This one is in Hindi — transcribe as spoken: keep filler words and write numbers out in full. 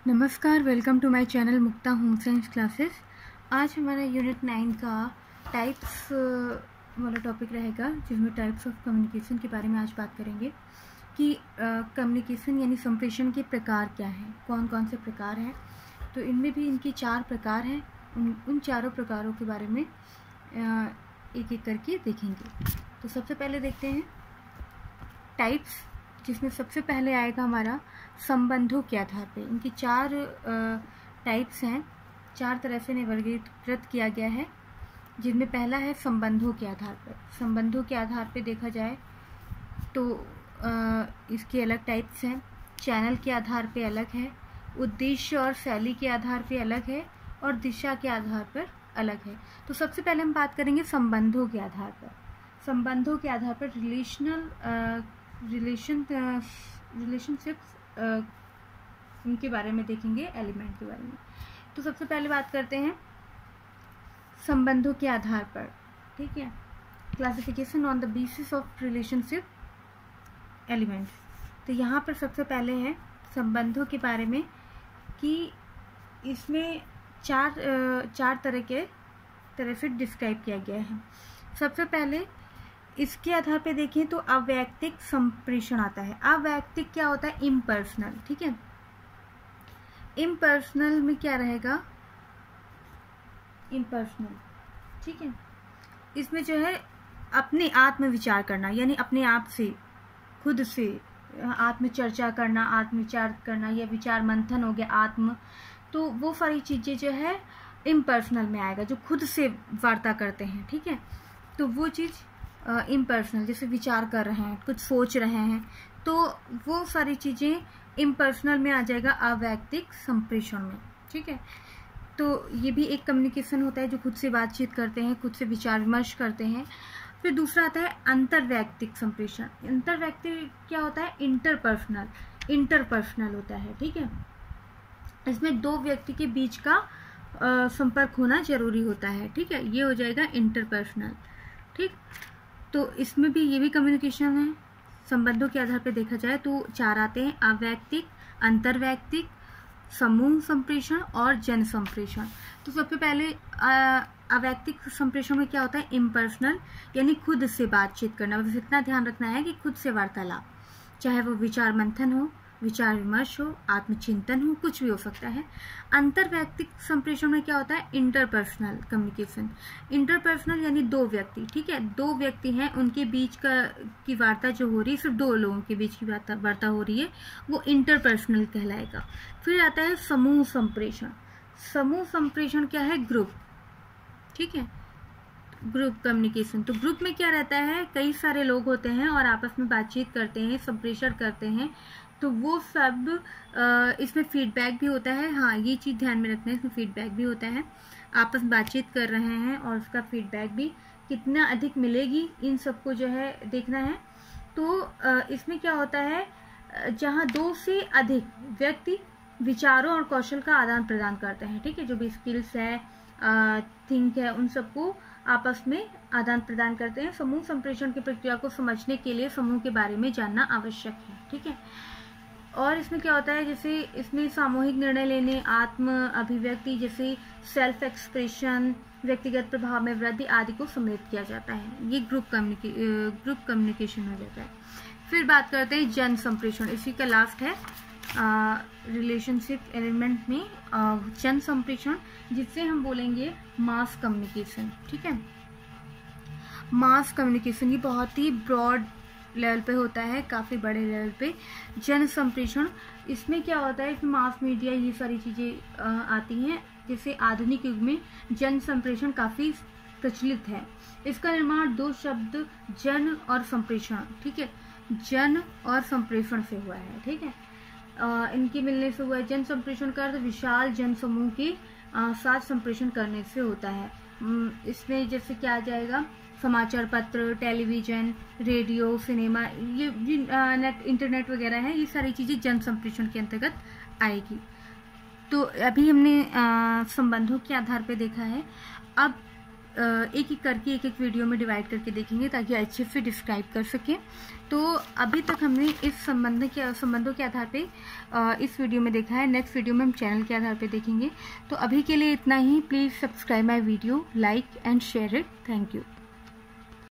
नमस्कार, welcome to my channel Mukta home science classes. आज हमारा यूनिट नाइन का टाइप्स वाला टॉपिक रहेगा, जिसमें टाइप्स ऑफ कम्युनिकेशन के बारे में आज बात करेंगे कि कम्युनिकेशन यानी संप्रेषण के प्रकार क्या हैं, कौन कौन से प्रकार हैं। तो इनमें भी इनके चार प्रकार हैं। उन उन चारों प्रकारों के बारे में एक एक करके देखेंगे। तो सबसे पहले देखते हैं टाइप्स, जिसमें सबसे पहले आएगा हमारा संबंधों के आधार पे। इनकी चार टाइप्स हैं, चार तरह से इन्हें वर्गीकृत किया गया है, जिनमें पहला है संबंधों के आधार पर। संबंधों के आधार पे देखा जाए तो आ, इसके अलग टाइप्स हैं। चैनल के आधार पे अलग है, उद्देश्य और शैली के आधार पे अलग है, और दिशा के आधार पर अलग है। तो सबसे पहले हम बात करेंगे संबंधों के आधार पर। संबंधों के आधार पर रिलेशनल रिलेशन रिलेशनशिप्स इनके बारे में देखेंगे, एलिमेंट के बारे में। तो सबसे पहले बात करते हैं संबंधों के आधार पर, ठीक है। Classification on the basis of relationship elements. तो यहाँ पर सबसे पहले है संबंधों के बारे में कि इसमें चार चार तरह के तरह से डिस्क्राइब किया गया है। सबसे पहले इसके आधार पे देखें तो अवैयक्तिक संप्रेषण आता है। अवैयक्तिक क्या होता है? इम्पर्सनल, ठीक है। इम्पर्सनल में क्या रहेगा? इम्पर्सनल, ठीक है। इसमें जो है अपने आत्म विचार करना, यानी अपने आप से, खुद से आत्म चर्चा करना, आत्म विचार करना, या विचार मंथन हो गया आत्म। तो वो सारी चीज़ें जो है इम्पर्सनल में आएगा, जो खुद से वार्ता करते हैं, ठीक है। तो वो चीज़ इम्पर्सनल, जैसे विचार कर रहे हैं, कुछ सोच रहे हैं, तो वो सारी चीज़ें इम्पर्सनल में आ जाएगा, अवैयक्तिक संप्रेषण में, ठीक है। तो ये भी एक कम्युनिकेशन होता है, जो खुद से बातचीत करते हैं, खुद से विचार विमर्श करते हैं। फिर दूसरा आता है अंतर्वैयक्तिक संप्रेषण। अंतर्वैयक्तिक क्या होता है? इंटरपर्सनल इंटरपर्सनल होता है, ठीक है। इसमें दो व्यक्ति के बीच का आ, संपर्क होना जरूरी होता है, ठीक है। ये हो जाएगा इंटरपर्सनल, ठीक। तो इसमें भी ये भी कम्युनिकेशन है। संबंधों के आधार पर देखा जाए तो चार आते हैं: अवैयक्तिक, अंतर्वैयक्तिक, समूह संप्रेषण और जन संप्रेषण। तो सबसे पहले अवैयक्तिक संप्रेषण में क्या होता है? इम्पर्सनल, यानी खुद से बातचीत करना। बस इतना ध्यान रखना है कि खुद से वार्तालाप, चाहे वो विचार मंथन हो, विचार विमर्श हो, आत्मचिंतन हो, कुछ भी हो सकता है। अंतर्वैयक्तिक संप्रेषण में क्या होता है? Interpersonal communication. इंटरपर्सनल यानी दो व्यक्ति, ठीक है, दो व्यक्ति हैं, उनके बीच का की वार्ता जो हो रही है, सिर्फ दो लोगों के बीच की वार्ता वार्ता हो रही है, वो इंटरपर्सनल कहलाएगा। फिर आता है समूह संप्रेषण। समूह संप्रेषण क्या है? ग्रुप, ठीक है, ग्रुप कम्युनिकेशन। तो ग्रुप में क्या रहता है? कई सारे लोग होते हैं और आपस में बातचीत करते हैं, संप्रेषण करते हैं। तो वो सब इसमें फीडबैक भी होता है। हाँ, ये चीज़ ध्यान में रखना है, इसमें फीडबैक भी होता है। आपस में बातचीत कर रहे हैं और उसका फीडबैक भी कितना अधिक मिलेगी, इन सबको जो है देखना है। तो इसमें क्या होता है? जहाँ दो से अधिक व्यक्ति विचारों और कौशल का आदान प्रदान करते हैं, ठीक है, जो भी स्किल्स है, थिंक है, उन सबको आपस में आदान प्रदान करते हैं। समूह संप्रेषण की प्रक्रिया को समझने के लिए समूह के बारे में जानना आवश्यक है, ठीक है। और इसमें क्या होता है? जैसे इसमें सामूहिक निर्णय लेने, आत्म अभिव्यक्ति, जैसे सेल्फ एक्सप्रेशन, व्यक्तिगत प्रभाव में वृद्धि आदि को सम्मिलित किया जाता है। ये ग्रुप कम्युनिके ग्रुप कम्युनिकेशन हो जाता है। फिर बात करते हैं जन संप्रेषण। इसी का लास्ट है रिलेशनशिप एलिमेंट में जन संप्रेषण, जिससे हम बोलेंगे मास कम्युनिकेशन, ठीक है। मास कम्युनिकेशन ये बहुत ही ब्रॉड लेवल पे होता है, काफ़ी बड़े लेवल पे। जन संप्रेषण, इसमें क्या होता है? इसमें मास मीडिया, ये सारी चीज़ें आती हैं। जैसे आधुनिक युग में जन संप्रेषण काफ़ी प्रचलित है। इसका निर्माण दो शब्द जन और संप्रेषण, ठीक है, जन और संप्रेषण से हुआ है, ठीक है। आ, इनके मिलने से हुआ है। जन संप्रेषण का अर्थ विशाल जन समूह के साथ संप्रेषण करने से होता है। इसमें जैसे क्या आ जाएगा? समाचार पत्र, टेलीविज़न, रेडियो, सिनेमा, ये नेट इंटरनेट वगैरह है, ये सारी चीज़ें जन संप्रेषण के अंतर्गत आएगी। तो अभी हमने आ, संबंधों के आधार पे देखा है। अब एक एक करके एक एक वीडियो में डिवाइड करके देखेंगे ताकि अच्छे से डिस्क्राइब कर सकें। तो अभी तक हमने इस संबंध के संबंधों के आधार पे इस वीडियो में देखा है, नेक्स्ट वीडियो में हम चैनल के आधार पे देखेंगे। तो अभी के लिए इतना ही। Please subscribe my video, like and share it. Thank you.